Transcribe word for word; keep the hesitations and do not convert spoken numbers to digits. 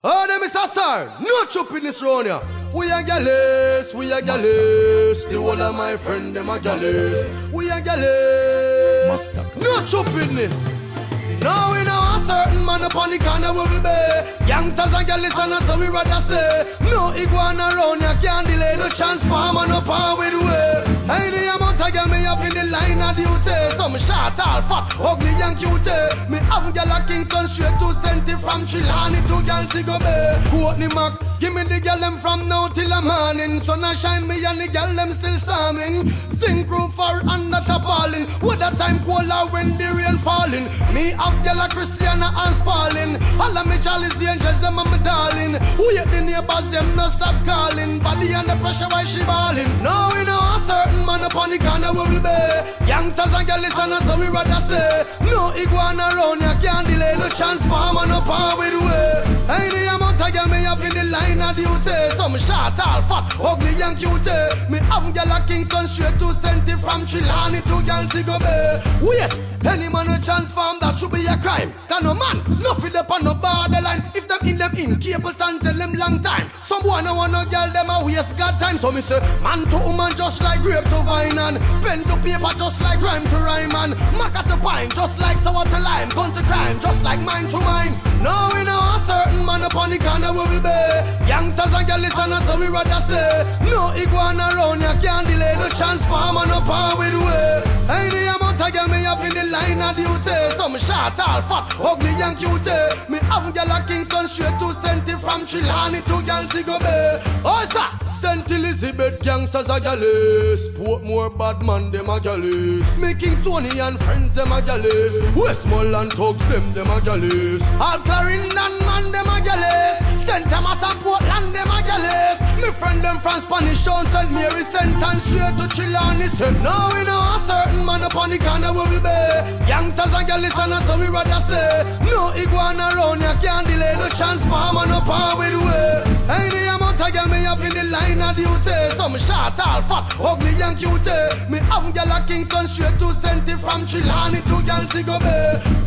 Oh, them is a sir. No chop in this round here. We are gallus, we are gallus. The whole of my friend, them are gallus. We are gallus. No chop in this. Now we know a certain man upon the corner where we be. Gangsters and gallus and so we rather stay. No iguana around, you can't delay. No transformer, no power with way. Hey, the amount I get me up in the line of duty. Some short, all fat, ugly and cute. Me have gal a Kingston straight to Senti from Chilani to Galtigo Bay. Courtney Mac, give me the gal them from now till the morning. Sun a shine me and the gal them still storming. Sing crew for under tapalling. With that time cold when the rain falling. Me have gal a Christiana and Spalding. All of me Charlie's the angels, them and me darling. Who yet the neighbors, them no stop calling. Body under pressure while she balling. Now we know a certain man upon the corner where we be. Gangsters and gallus and so we rather stay. No iguana around, you can't delay. No transformer, no power with way. Hey, the amount I get me up in the line of duty. Some short, all fat, ugly and cute. Me have gal a Kingston straight to Senti from Chilani to Galtigo Bay. Wait, any man who transform, that should be a crime. Can no man, no fit up on no borderline. If them in them incapable, tell them long time. Some boy no want no girl, them a waste God time. So me say, man to woman just like grape to vine and pen to paper just like rhyme to rhyme and maca to pine just like sour to lime, gun to crime just like mine to mine. Now we know a certain man upon the corner where we be. Gangsters and gallus and so we rather stay. No iguana around, you can't delay. No transformer, no power with way. Hey, the amount I get me up in the line of duty. Some short, all fat, ugly and cute. Me have gal a Kingston straight to Senti from Chilani to Galtigo Bay. Oh, sir, Saint Elizabeth gangsters a gallus. Portmore bad man, them a gallus. Me Kingstonian friends, them a gallus. Westmoreland thugs, them, them a gallus. All Clarendon man, them a gallus. Saint Thomas and Portland, them a gallus. Me friend them from Spanish Town, Saint Mary sent and straight to Chilani. Said now we know a certain man upon the corner where we be. Gangsters and gallus and so we rather stay. No iguana around, you can't delay. No transformer, no power with way. Hey, the amount I get me up in the line of duty. Some short, all fat, ugly and cute. Me have gal a Kingston straight to Senti from Chilani to Galtigo Bay.